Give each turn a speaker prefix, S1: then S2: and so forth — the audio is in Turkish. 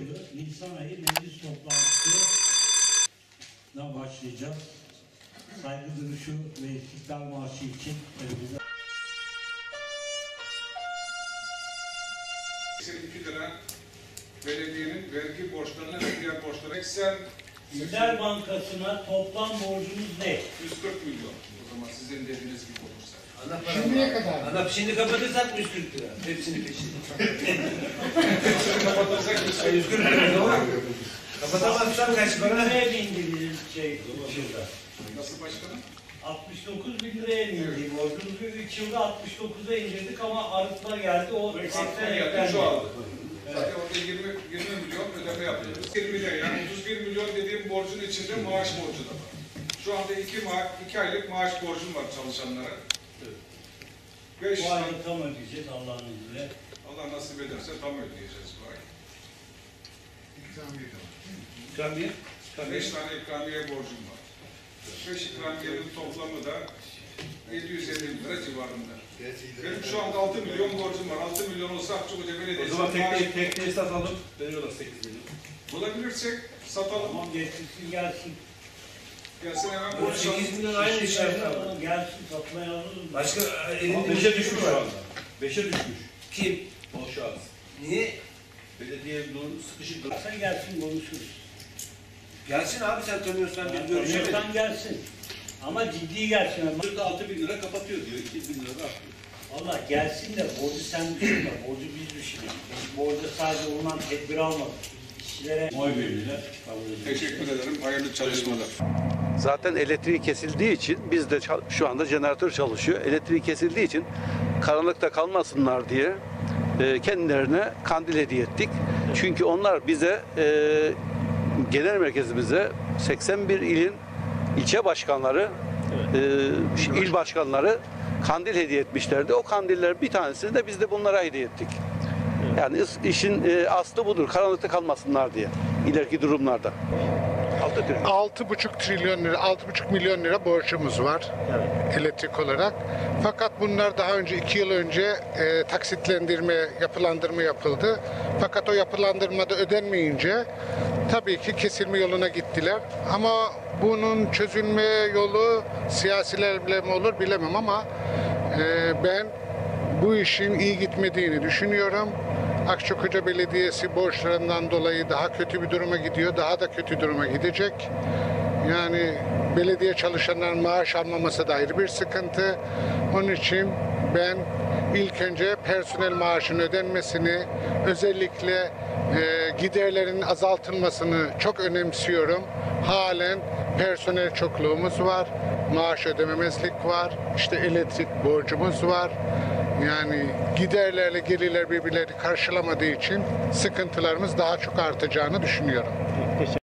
S1: yılı Nisan ayı meclis toplantısına başlayacağız. Saygı duruşu ve istiklal marşı için önümüze...
S2: 82 lira belediyenin vergi borçlarına ve diğer borçlara
S1: İller Bankası'na toplam borcumuz ne?
S2: 140 milyon. O zaman sizin dediğiniz gibi olursa.
S3: Şimdiye kadar.
S4: Ana şimdi kapatırsak 140 lira. Hepsini peşin.
S2: Kapatırsak
S4: 140 lira doğru. Kapatamazsam kaç para?
S1: Nereye bindi yılda?
S2: Nasıl başkanım?
S1: 69 bin liraya bindi borcumuzu 3 yılda 69'a indirdik ama arıtma geldi. O
S2: Eksikten geldi şu aldı. Zaten orada 20 milyon ödeme yapıyoruz. 20 milyon yani 31 milyon dediğim borcun içinde maaş borcu da var. Şu anda 2 aylık maaş borcum var çalışanlara. Evet.
S1: Bu ayı tam ödeyeceğiz Allah'ın izniyle.
S2: Allah nasip ederse tam ödeyeceğiz bu ay.
S4: İkramiye?
S2: 5 tane ikramiye borcum var. 5 ikramiyenin toplamı da 750 lira civarında. Benim şu anda 6 milyon borcum var. 6 milyon olsa Akçakoca Belediyesi...
S4: O zaman tekneyi satalım. Veriyorlar 8 milyon.
S2: Bulabilirsek satalım.
S1: Tamam getirsin gelsin.
S2: Gelsin hemen
S4: O 8 milyon aynı işler.
S1: Gelsin satmaya alalım.
S4: Başka
S5: Ama 5'e düşmüş şu anda. 5'e düşmüş.
S4: kim?
S5: O şahıs.
S4: Niye?
S5: Belediye sıkışık.
S1: Sen gelsin konuşuruz.
S4: Gelsin abi sen tanıyorsan bir görüşelim.
S1: Tanıyorsan gelsin. Ama ciddi gelsin.
S5: 46 bin lira kapatıyor diyor. 2 bin lira da atlıyor.
S1: Valla gelsin de borcu sen düşünme. Borcu biz düşünelim. Biz borcu sadece ondan tedbir almadık. İşçilere oy verirler.
S2: Teşekkür ederim. Hayırlı çalışmalar.
S6: Zaten elektriği kesildiği için biz de şu anda jeneratör çalışıyor. Elektriği kesildiği için karanlıkta kalmasınlar diye kendilerine kandil hediye ettik. Çünkü onlar bize genel merkezimize 81 ilin ilçe başkanları, il başkanları kandil hediye etmişlerdi. O kandiller bir tanesini de biz de bunlara hediye ettik. Yani işin aslı budur. Karanlıkta kalmasınlar diye ileriki durumlarda.
S3: 6,5 trilyon lira, 6,5 milyon lira borcumuz var elektrik olarak. Fakat bunlar daha önce 2 yıl önce taksitlendirme, yapılandırma yapıldı. Fakat o yapılandırmada ödenmeyince tabii ki kesilme yoluna gittiler. Ama bunun çözülme yolu siyasilerle mi olur bilemem ama ben bu işin iyi gitmediğini düşünüyorum. Akçakoca Belediyesi borçlarından dolayı daha kötü bir duruma gidiyor, daha da kötü duruma gidecek. Yani belediye çalışanların maaş almaması da ayrı bir sıkıntı. Onun için ben ilk önce personel maaşının ödenmesini, özellikle giderlerin azaltılmasını çok önemsiyorum. Halen personel çokluğumuz var, maaş ödememezlik var, işte elektrik borcumuz var. Yani giderlerle gelirler birbirlerini karşılamadığı için sıkıntılarımız daha çok artacağını düşünüyorum.